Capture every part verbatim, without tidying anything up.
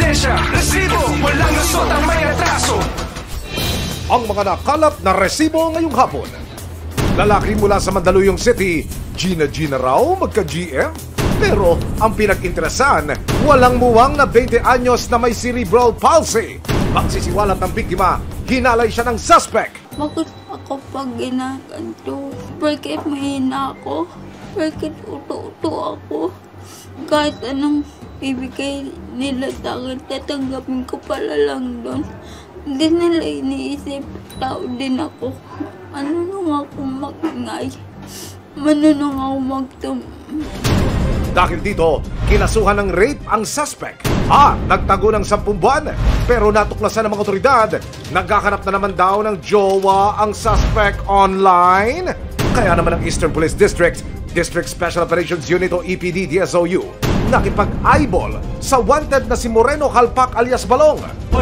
ebidensya, resibo, walang lusot ang may atraso. Ang mga nakalap na resibo ngayong hapon. Lalaki mula sa Mandaluyong City, Gina Gina raw magka-G M. Pero ang pinag-interesan, walang muwang na twenty anyos na may cerebral palsy. Pagsisiwalat ng biktima, hinalay siya ng suspect. Bakit ako pag ginaganto? Bakit mahina ako? Bakit uto-uto ako? Kahit anong ibigay nila sa akin, tatanggapin ko pala lang doon. Hindi nila iniisip, tao din ako. Ano nung ako mag-ingay? Ano nung ako mag-tum... Dahil dito, kinasuhan ng rape ang suspect. Ah, nagtago ng sampung buwan. Pero natuklasan ng mga otoridad, naghahanap na naman daw ng jowa ang suspect online. Kaya naman ang Eastern Police District, District Special Operations Unit o E P D D S O U, nakipag-eyeball sa wanted na si Moreno Halpak alias Balong.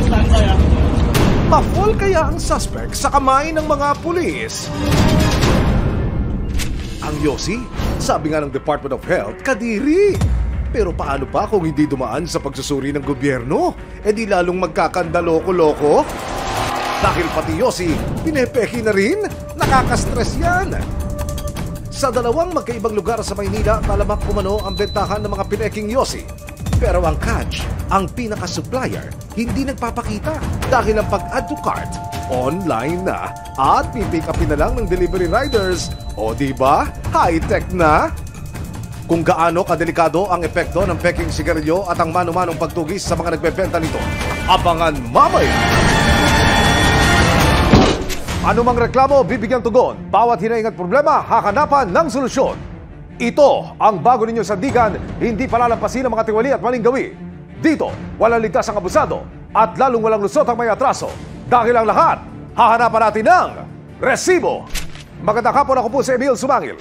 Ma-fall kaya ang suspect sa kamay ng mga pulis? Ang Yossi, sabi nga ng Department of Health, kadiri. Pero paano pa kung hindi dumaan sa pagsusuri ng gobyerno? E di lalong magkakandaloko-loko? Dahil pati Yossi, pinepeki na rin? Nakaka-stress yan. Sa dalawang magkaibang lugar sa Maynila, talamak kumano ang bentahan ng mga pineking Yossi. Pero ang catch, ang pinaka-supplier, hindi nagpapakita dahil ang pag-add to cart, online na at pipick upin na lang ng delivery riders. O diba, high-tech na? Kung gaano kadelikado ang epekto ng peking sigarilyo at ang mano-manong pagtugis sa mga nagbebenta nito, abangan mamaya! Anumang reklamo, bibigyan tugon. Bawat hinaing at problema, hakanapan ng solusyon. Ito ang bago ninyong sandigan, hindi palalampasin ang mga tiwali at maling gawi. Dito, walang ligtas ang abusado at lalong walang lusot ang may atraso. Dahil ang lahat, hahanapan natin ng resibo. Magandang hapon, ako po si Emil Sumangil.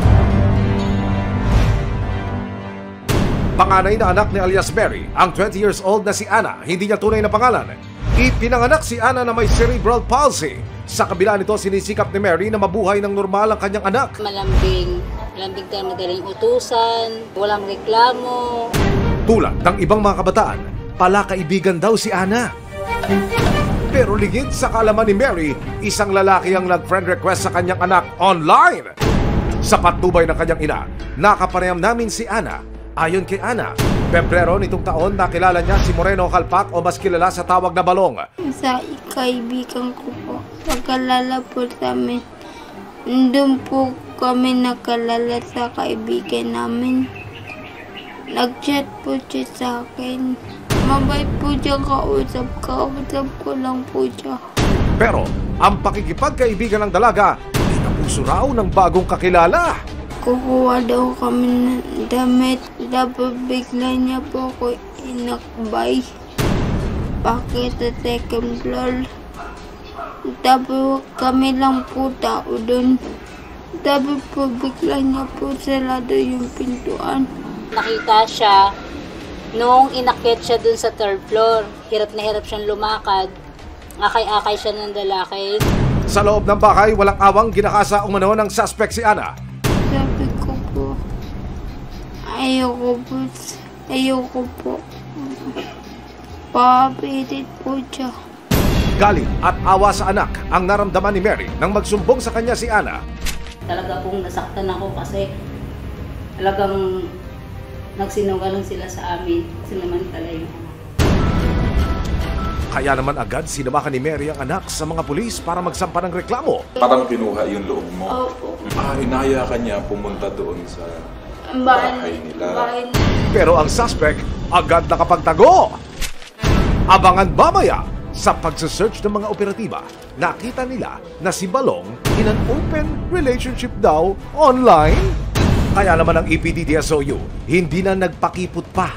Panganay na anak ni alias Mary, ang twenty years old na si Ana, hindi niya tunay na pangalan. Ipinanganak si Ana na may cerebral palsy. Sa kabila nito, sinisikap ni Mary na mabuhay ng normal ang kanyang anak. Malambing, malambing tayo madaling utusan, walang reklamo. Tulad ng ibang mga kabataan, palakaibigan daw si Ana. Pero ligid sa kaalaman ni Mary, isang lalaki ang nag-friend request sa kanyang anak online. Sa patnubay ng kanyang ina, nakapareham namin si Ana. Ayon kay Ana, Pebrero nitong taon nakilala niya si Moreno Halpak o mas kilala sa tawag na Balong. Sa kaibigan ko po, pagkalala po sa amin. Doon po kami nakalala sa kaibigan namin. Nag-chat po siya sa akin. Mabait po siya kausap. Kausap ko lang po siya. Pero ang pakikipagkaibigan ng dalaga, inapuso raw ng bagong kakilala. Kukuha daw kami ng damit. Dapat bigla niya po ako inakbay. Bakit sa second floor? Dapat kami lang po tao doon. Dapat po bigla niya po sarado yung pintuan. Nakita siya nung inakyat siya dun sa third floor. Hirap na hirap siyang lumakad. Akay-akay siya ng lalaki. Sa loob ng bahay, walang awang ginakasa umano ng suspect si Ana. Sabi ko po, ayoko po, ayoko po. Papilit po siya. Galit at awa sa anak ang naramdaman ni Mary nang magsumbong sa kanya si Ana. Talaga pong nasaktan ako kasi talagang nagsinungaling sila sa amin. Sinamantala yung anak. Kaya naman agad sinamahan ni Mary ang anak sa mga pulis para magsampa ng reklamo. Parang kinuha yung loob mo. Opo. Ah, inaya ka niya pumunta doon sa Bahay, bahay nila. bahay. Pero ang suspect agad nakapagtago. Abangan mamaya sa pagsasearch ng mga operatiba. Nakita nila na si Balong in an open relationship daw online. Kaya naman ang E P D D S O U hindi na nagpakipot pa.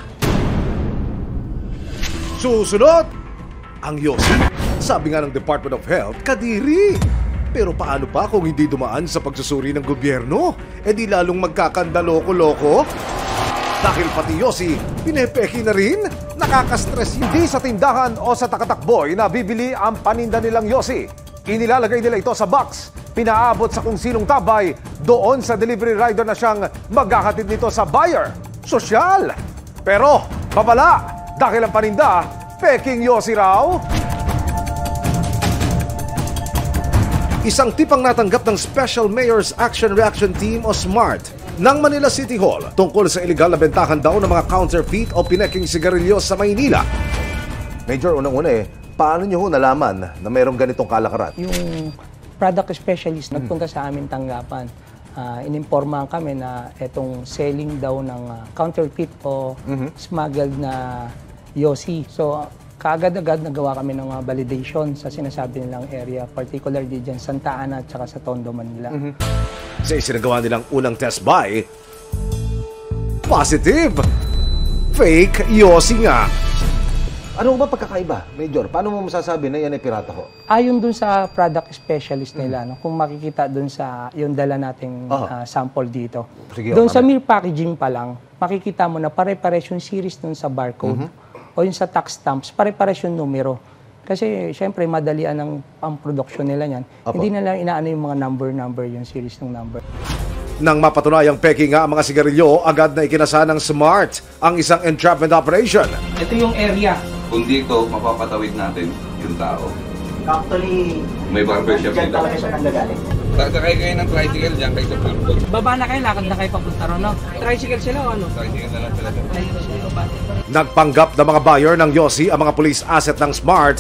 Susunod! Ang Yossi, sabi nga ng Department of Health, kadiri. Pero paano pa kung hindi dumaan sa pagsusuri ng gobyerno? E di lalong magkakandaloko-loko? Dahil pati Yossi, pinepeki na rin? Nakaka-stress hindi sa tindahan o sa takatakboy na bibili ang paninda nilang Yossi. Inilalagay nila ito sa box. Pinaabot sa kung sinong tabay doon sa delivery rider na siyang maghahatid nito sa buyer. Sosyal! Pero, babala! Dahil ang paninda, peking Yossi raw. Isang tipang natanggap ng Special Mayor's Action Reaction Team o SMART ng Manila City Hall tungkol sa iligal na bentahan daw ng mga counterfeit o pineking sigarilyo sa Maynila. Major, unang-una eh, paano nyo ho nalaman na mayroong ganitong kalakaran? Yung product specialist hmm. nagpunta sa aming tanggapan. Uh, inimpormahan kami na itong selling daw ng uh, counterfeit o mm-hmm. smuggled na Yossi. So, kaagad-agad nagawa kami ng uh, validation sa sinasabi nilang area, particularly dyan Santa Ana at saka sa Tondo, Manila. Mm-hmm. Sa isinagawa nilang unang test buy, positive! Fake Yossi nga! Ano ba pagkakaiba, Major? Paano mo masasabi na yan ay pirata ho? Ayon dun sa product specialist nila, mm. no, kung makikita dun sa yung dala nating uh, sample dito. Sige, doon sa mere packaging pa lang, makikita mo na pare-pares yung series dun sa barcode mm-hmm. o yung sa tax stamps, pare-pares yung numero. Kasi syempre madalian ang, ang production nila yan. Apo. Hindi nila inaano yung mga number-number, yung series ng number. Nang mapatunayang peking nga ang mga sigarilyo, agad na ikinasa ng SMART ang isang entrapment operation. Ito yung area. Kung dito, mapapatawid natin yung tao. Actually, may barbershop dito. talaga siya nanggagaling. Sakay kayo ng tricycle dyan kayo sa Pulpul. Baba na kayo, lakad na kayo papunta ron, no? Tricycle sila o ano? Tricycle na lang sila. Nagpanggap na mga buyer ng Yossi ang mga police asset ng SMART.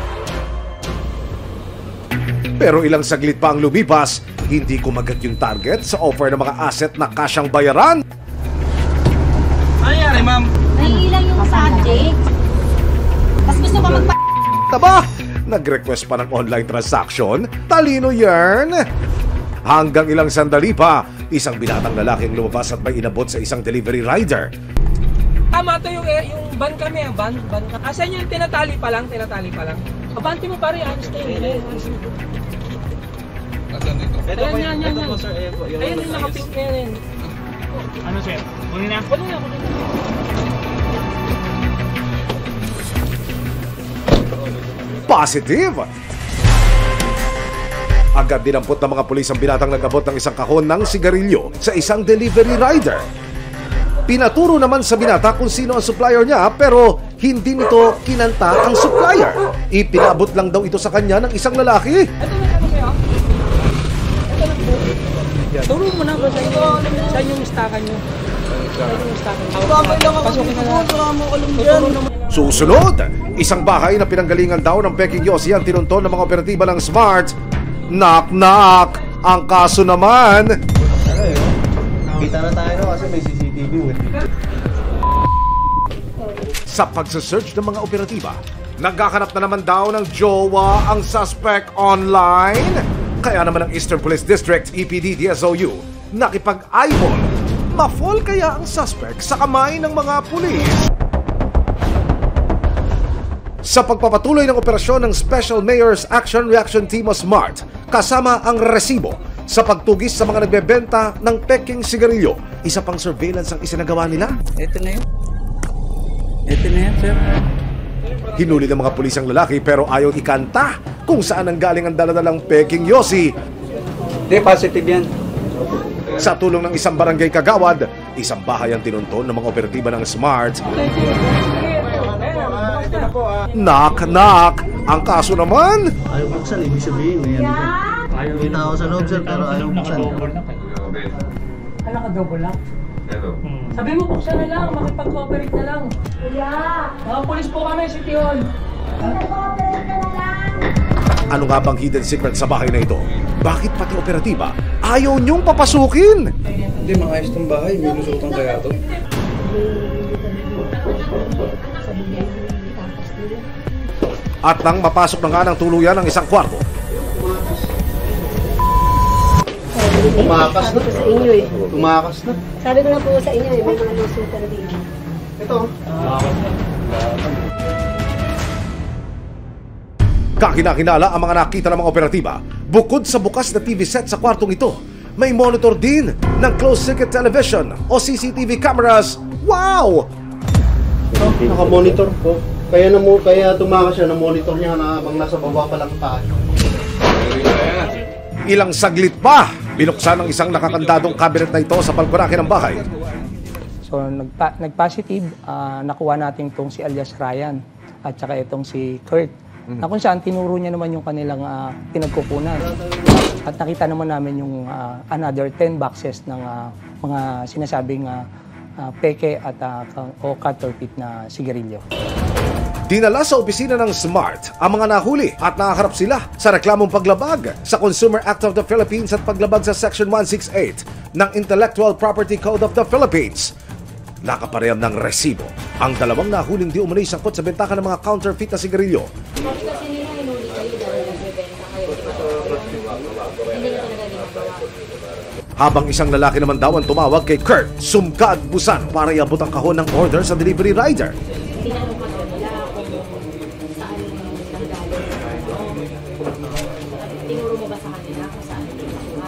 Pero ilang saglit pa ang lumipas, hindi kumagat yung target sa offer ng mga asset na kasyang bayaran. Ano nangyari, ma'am? Naiilang yung subject. Tapos gusto pa magpa... Taba! Nag-request pa ng online transaction? Talino yarn! Hanggang ilang sandali pa, isang binatang lalaki ang lumabas at may inabot sa isang delivery rider. Tama to yung, eh, yung van kami, van, van. Asan yung tinatali pa lang, tinatali pa lang. Abanti mo pare, ayos na yun. Nasaan dito? Ito po, Ayan, yan, ito yan. po, sir. Ayan po. Ayun yung nakapink na yan. Ano, sir? Kunin na? Kunin na, kunin na. Positive! Agad dinampot ng mga pulis ang binatang nag-abot ng isang kahon ng sigarilyo sa isang delivery rider. Pinaturo naman sa binata kung sino ang supplier niya pero hindi nito kinanta ang supplier. Ipinabot lang daw ito sa kanya ng isang lalaki. Ito na ano kayo? Ito na po. Turo mo na ba sa inyo? Saan yung stakan nyo? Saan yung stakan nyo? Babay lang ako dito po. Saka mo alam dyan. Susunod, isang bahay na pinanggalingan daw ng peking Yossi ang tinunton ng mga operatiba ng SMART. Knock knock! Ang kaso naman... Kita na tayo no, kasi may C C T V. Sa pagsasearch ng mga operatiba, nagkakanap na naman daw ng jowa ang suspect online. Kaya naman ang Eastern Police District, E P D D S O U, nakipag-eyeball. Ma-fall kaya ang suspect sa kamay ng mga pulis? Sa pagpapatuloy ng operasyon ng Special Mayor's Action Reaction Team o SMART, kasama ang resibo sa pagtugis sa mga nagbebenta ng peking sigarilyo, isa pang surveillance ang isinagawa nila. Ito na yun. Ito na yan, sir. Hinuli ng mga pulis ang lalaki pero ayaw ikanta kung saan ang galing ang daladalang peking Yossi. Hindi, positive yan. Sa tulong ng isang barangay kagawad, isang bahay ang tinunton ng mga operatiba ng SMART. Knock, knock! Ang kaso naman? Ayaw buksan, ibig sabihin. Ayaw kita ako sa loob, sir, pero ayaw buksan. Kala ka double lock? Hello. Sabi mo, buksan na lang, makipag-cooperate na lang. Kuya! Mga polis po kami, City Hall. Makipag-cooperate na lang. Ano nga bang hidden secret sa bahay na ito? Bakit pati operatiba ayaw niyong papasukin? Hindi, maayos tong bahay. May lusutan kaya to. At nang mapasok na nga ng tuluyan ng isang kwarto, Tumakas na. Sa inyo eh. Tumakas na. Sabi ko na po sa inyo eh, may mga lusutan dito. Ito. kakinakinala ang mga nakita ng mga operatiba. Bukod sa bukas na T V set sa kwartong ito, may monitor din ng closed-circuit television o C C T V cameras. Wow! Naka-monitor po. Kaya na mo, kaya tumakas siya na monitor niya na habang nasa baba pa lang tayo. Ilang saglit pa, binuksan ng isang nakakandadong cabinet na ito sa balkonake ng bahay. So nagpa, nag-positive, uh, nakuha natin itong si alias Ryan at saka itong si Kurt. Mm-hmm. Na kung saan tinuro niya naman yung kanilang uh, pinagkukunan. At nakita naman namin yung uh, another ten boxes ng uh, mga sinasabing uh, uh, peke at uh, o counterfeit na sigarilyo. Dinala sa opisina ng SMART ang mga nahuli at nakaharap sila sa reklamong paglabag sa Consumer Act of the Philippines at paglabag sa Section one sixty-eight ng Intellectual Property Code of the Philippines. Nakapareham ng resibo ang dalawang nahuling di umano'y sangkot sa bentakan ng mga counterfeit na sigarilyo. Kasi nila hinuli kayo dahil nagbebenta kayo, di ba? Hindi na talaga ginagawa. Habang isang lalaki naman daw ang tumawag kay Kurt Sumkad Busan para iabot ang kahon ng order sa delivery rider. Tinanong ka nila kung saan nanggaling. Tinuro mo ba sa kanila kung saan nanggaling?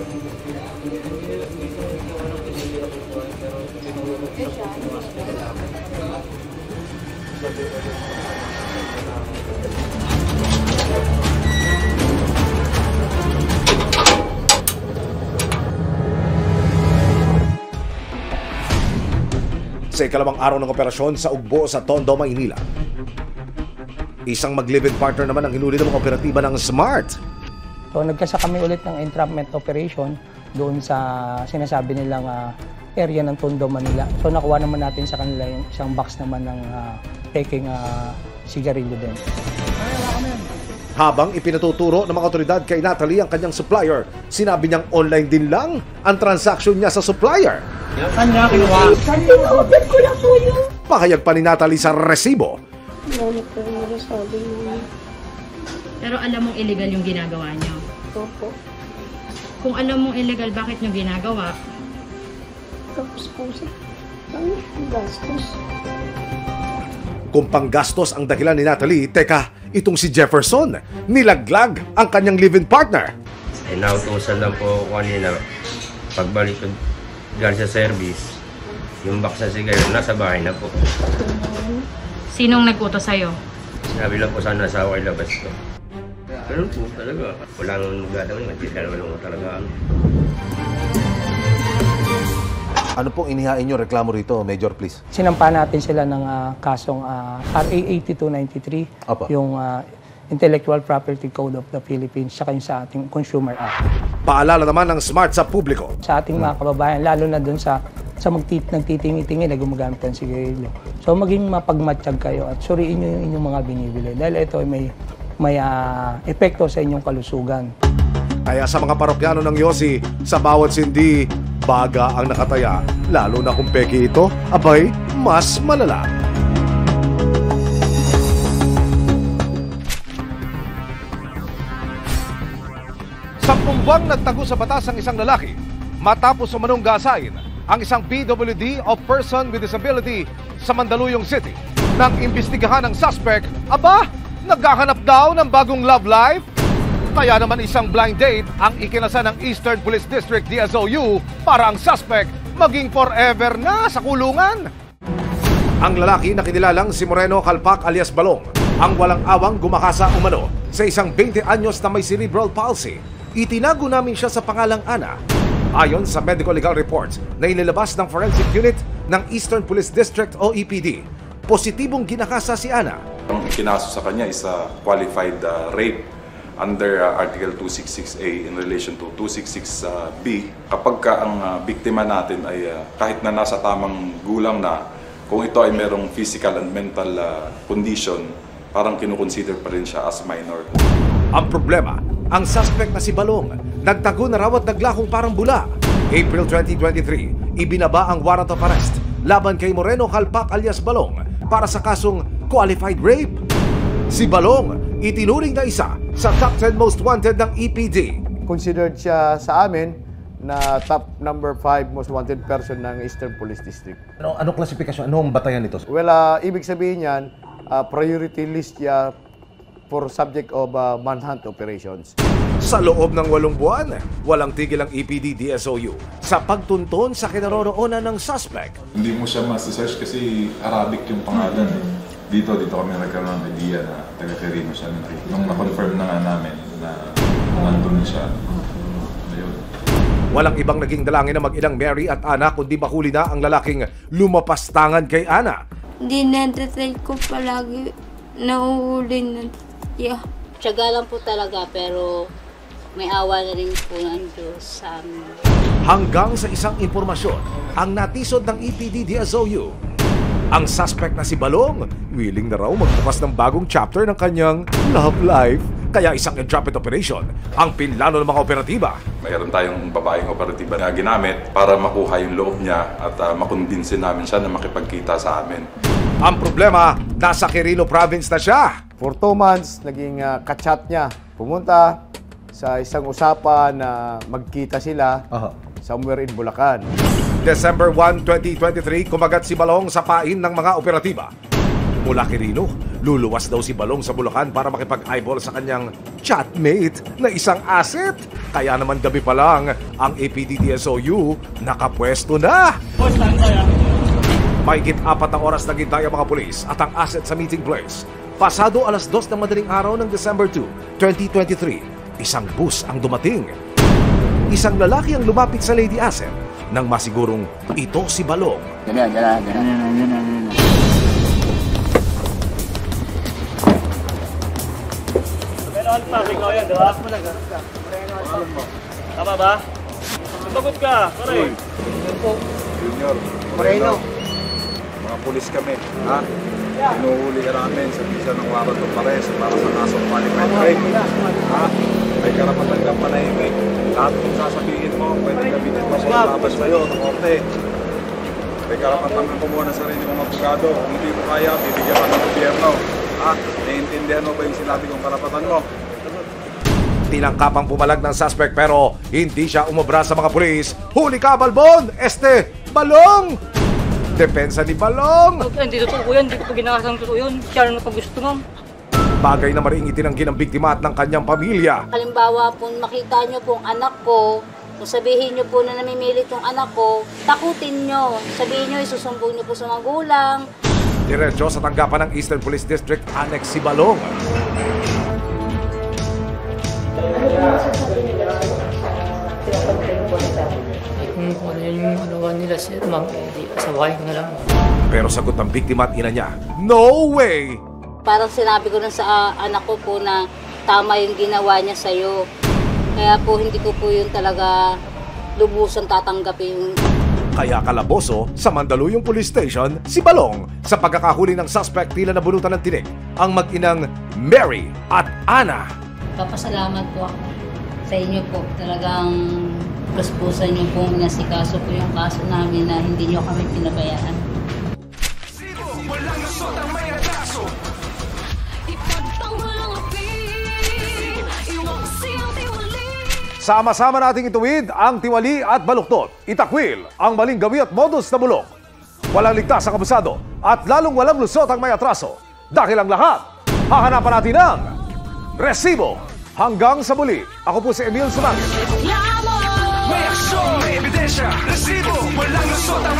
Sa ikalawang araw ng operasyon sa Ugbo sa Tondo, Maynila, isang mag-live-in partner naman ang hinuli ng mga operatiba ng SMART. So nagkasa kami ulit ng entrapment operation doon sa sinasabi nilang uh, area ng Tondo, Manila. So nakuha naman natin sa kanila yung isang box naman ng uh, peking uh, sigarilyo din. Habang ipinatuturo ng mga otoridad kay Natalie ang kanyang supplier, sinabi niyang online din lang ang transaction niya sa supplier. Kanya kinuha. Kanya order ko lang po yun. Pahayag pa ni Natalie sa resibo. Wala ko rin masasabi mo. Pero alam mong illegal yung ginagawa niyo. Opo. Kung alam mong illegal, bakit niyo ginagawa? Tapos po siya. Ang gastos. Kung panggastos ang dahilan ni Natalie, teka, itong si Jefferson, nilaglag ang kanyang live-in partner. Ay, nautusan lang po ako kanina. Pagbalik ko galing sa service, yung box na sigarilyo nasa bahay na po. Sinong nag-utos sa'yo? Sinabi lang po sana sa ako ilabas ko. Pero po talaga, wala nang gagawin, nagkikalaman mo talaga. Ano pong inihain nyo reklamo rito, Major, please? Sinampa natin sila ng uh, kasong uh, R A eighty-two ninety-three, Apa. yung uh, Intellectual Property Code of the Philippines, saka yung sa ating Consumer Act. Paalala naman ng SMART sa publiko. Sa ating mga kababayan, lalo na dun sa sa magtit nagtitingi-tingi na gumagamit ng sigarilyo. So maging mapagmatsyag kayo at suriin nyo yung inyong mga binibili dahil ito ay may, may uh, epekto sa inyong kalusugan. Kaya sa mga parokyano ng Yossi, sa bawat sindi, baga ang nakataya. Lalo na kung peki ito, abay, mas malala. Sampung buwang nagtago sa batas ang isang lalaki matapos umanong gasain ang isang P W D o person with disability sa Mandaluyong City. Nang imbestigahan ng suspect, aba, naghahanap daw ng bagong love life? Kaya naman isang blind date ang ikinasa ng Eastern Police District D S O U para ang suspect maging forever na sa kulungan. Ang lalaki na kinilalang si Moreno Calpac alias Balong ang walang awang gumakasa umano sa isang twenty anyos na may cerebral palsy. Itinago namin siya sa pangalang Ana. Ayon sa medical legal reports na inilabas ng Forensic Unit ng Eastern Police District o E P D, positibong ginakasa si Ana. Ang ikinaso sa kanya is a qualified uh, rape under uh, Article two sixty-six A in relation to two sixty-six B. Kapag ka ang uh, biktima natin ay uh, kahit na nasa tamang gulang na, kung ito ay merong physical and mental uh, condition, parang kinukonsider pa rin siya as minor. Ang problema, ang suspect na si Balong, nagtago na raw at naglakong parang bula. April twenty twenty-three, ibinaba ang warrant of arrest laban kay Moreno Calpac alias Balong para sa kasong qualified rape. Si Balong, itinuring na isa sa top ten most wanted ng E P D. Considered siya sa amin na top number five most wanted person ng Eastern Police District. Ano, anong klasifikasyon? Anong batayan nito? Well, uh, ibig sabihin yan, uh, priority list niya for subject of uh, manhunt operations. Sa loob ng walong buwan, walang tigil ang E P D D S O U sa pagtunton sa kinaroroonan ng suspect. Hindi mo siya ma-search kasi Arabic yung pangalan. Dito, dito kami nagkaroon ng idea na taga-Quirino siya. Nung na-confirm na nga namin na nandun siya. Ayun. Walang ibang naging dalangin na mag-inang Mary at Ana kundi mahuli na ang lalaking lumapastangan kay Ana. Dinedetay ko palagi nauhuli na siya. Tiyaga lang po talaga pero may awa na rin po ng Diyos sa amin. Hanggang sa isang impormasyon, ang natisod ng E P D D S O U. Ang suspect na si Balong, willing na raw magbukas ng bagong chapter ng kanyang love life. Kaya isang entrapment operation ang pinlano ng mga operatiba. Mayroon tayong babaeng operatiba na ginamit para makuha yung loob niya at uh, makondinsin namin siya na makipagkita sa amin. Ang problema, nasa Quirino Province na siya. For two months, naging uh, kachat niya. Pumunta sa isang usapan na magkita sila uh-huh. somewhere in Bulacan. December first, twenty twenty-three, kumagat si Balong sa pain ng mga operatiba. Mula Quirino, luluwas daw si Balong sa Bulacan para makipag-eyeball sa kanyang chatmate na isang asset. Kaya naman gabi pa lang, ang A P D D S O U nakapwesto na. Mahigit apat na oras naghintay ang mga pulis at ang asset sa meeting place. Pasado alas dos ng madaling araw ng December second, twenty twenty-three, isang bus ang dumating. Isang lalaki ang lumapit sa Lady Asset nang masigurong ito si Balong. Ganyan, ganyan, ganyan, ganyan, ganyan. Pero alpa, ikaw yan, diba? Tama ba? Sumagot ka, pare. Junior, Moreno. Mga pulis kami, ha? Pinuhuli ka namin sa visa ng warrant of arrest para sa kasong qualified rape. Ha? May karapatan kang panahimik. Lahat kung sasabihin mo, pwede gamitin mo sa labas sa'yo ng korte. May karapatan kang kumuha ng sarili mong abogado. Kung hindi mo kaya, bibigyan ka ng gobyerno. Ha? Naiintindihan mo ba yung sinabi kong karapatan mo? Tinangkapang pumalag ng suspect pero hindi siya umobra sa mga pulis. Huli ka, Balbon! Este, Balong! Depensa ni Balong! Okay, hindi totoo po yan. Hindi ko po ginakasang totoo yun. Siya na pag-gusto mo. Bagay na maring itinanggi ng biktima at ng kanyang pamilya. Halimbawa po, makita nyo pong anak ko, kung sabihin nyo po na namimilit yung anak ko, takutin nyo. Sabihin nyo, isusumbong nyo po sa magulang. Diretso sa tanggapan ng Eastern Police District Annex si Balong. Kung ano yung alawan nila, sir, ma'am, hindi, asawahin ko na lang. Pero sagot ng biktima at ina niya, no way! Parang sinabi ko na sa uh, anak ko po na tama yung ginawa niya sa'yo. Kaya po hindi ko po yun talaga lubusan tatanggapin. Kaya kalaboso sa Mandaluyong Police Station si Balong sa pagkakahuli ng suspect tila nabunutan ng tinik ang mag-inang Mary at Ana. Papasalamat po ako sa inyo po. Talagang puspusan niyo pong inasikaso po yung kaso namin na hindi niyo kami pinabayaan. Walang lusot ang may atraso. Sama-sama nating ituwid ang tiwali at baluktot. Itakwil ang maling gawi at modus na bulok. Walang ligtas ang abusado at lalong walang lusot ang may atraso. Dahil ang lahat, hahanapan natin ng resibo. Hanggang sa muli, ako po si Emil Sumangit. May aksyon, may ebidensya. Resibo, walang lusot ang